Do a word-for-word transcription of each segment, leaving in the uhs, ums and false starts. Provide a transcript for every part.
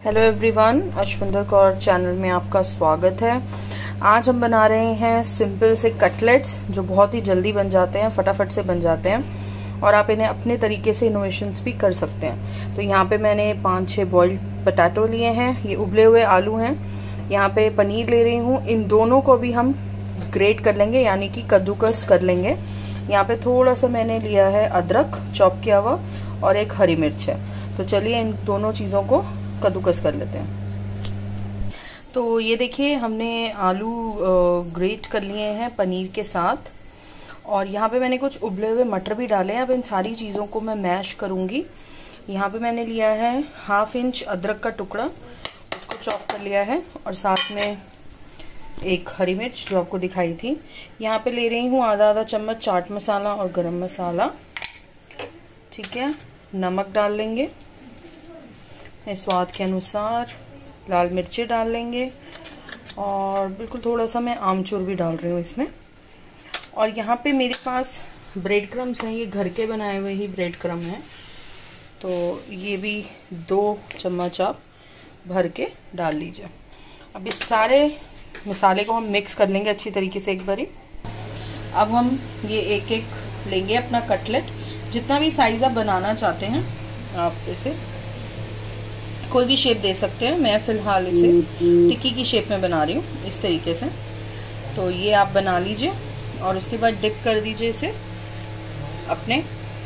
Hello everyone, Ashwinder Kaur channel में आपका स्वागत है। आज हम बना रहे हैं सिंपल से कटलेट्स जो बहुत ही जल्दी बन जाते हैं, फटाफट से बन जाते हैं और आप इन्हें अपने तरीके से इनोवेशंस भी कर सकते हैं। तो यहाँ पे मैंने पाँच छः बॉइल्ड पोटैटो लिए हैं, ये उबले हुए आलू हैं। यहाँ पे पनीर ले रही हूँ, इन दोनों को भी हम ग्रेट कर लेंगे यानी कि कद्दूकस कर लेंगे। यहाँ पे थोड़ा सा मैंने लिया है अदरक चॉप किया हुआ और एक हरी मिर्च है। तो चलिए इन दोनों चीज़ों को कद्दूकस कर लेते हैं। तो ये देखिए हमने आलू ग्रेट कर लिए हैं पनीर के साथ और यहाँ पे मैंने कुछ उबले हुए मटर भी डाले हैं। अब इन सारी चीज़ों को मैं मैश करूँगी। यहाँ पे मैंने लिया है हाफ इंच अदरक का टुकड़ा, उसको चॉप कर लिया है और साथ में एक हरी मिर्च जो आपको दिखाई थी। यहाँ पे ले रही हूँ आधा आधा चम्मच चाट मसाला और गरम मसाला, ठीक है। नमक डाल लेंगे स्वाद के अनुसार, लाल मिर्चें डाल लेंगे और बिल्कुल थोड़ा सा मैं आमचूर भी डाल रही हूँ इसमें। और यहाँ पे मेरे पास ब्रेड क्रम्स हैं, ये घर के बनाए हुए ही ब्रेड क्रम हैं, तो ये भी दो चम्मच आप भर के डाल लीजिए। अब इस सारे मसाले को हम मिक्स कर लेंगे अच्छी तरीके से एक बारी। अब हम ये एक एक लेंगे अपना कटलेट, जितना भी साइज आप बनाना चाहते हैं आप इसे कोई भी शेप दे सकते हैं। मैं फिलहाल इसे टिक्की की शेप में बना रही हूँ इस तरीके से। तो ये आप बना लीजिए और उसके बाद डिप कर दीजिए इसे अपने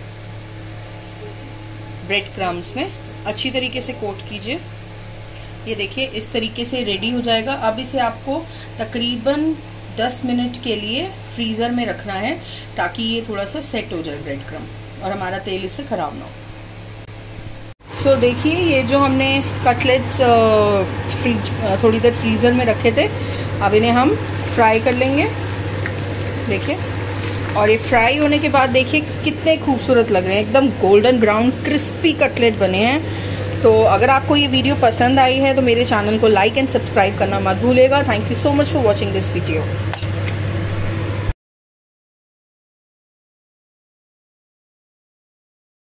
ब्रेड क्रम्स में, अच्छी तरीके से कोट कीजिए। ये देखिए इस तरीके से रेडी हो जाएगा। अब इसे आपको तकरीबन दस मिनट के लिए फ्रीज़र में रखना है ताकि ये थोड़ा सा सेट हो जाए ब्रेड क्रम और हमारा तेल इससे ख़राब ना हो। सो so, देखिए ये जो हमने कटलेट्स फ्रीज थोड़ी देर फ्रीज़र में रखे थे, अब इन्हें हम फ्राई कर लेंगे। देखिए, और ये फ्राई होने के बाद देखिए कितने खूबसूरत लग रहे हैं, एकदम गोल्डन ब्राउन क्रिस्पी कटलेट बने हैं। तो अगर आपको ये वीडियो पसंद आई है तो मेरे चैनल को लाइक एंड सब्सक्राइब करना मत भूलिएगा। Thank you so much for watching this video.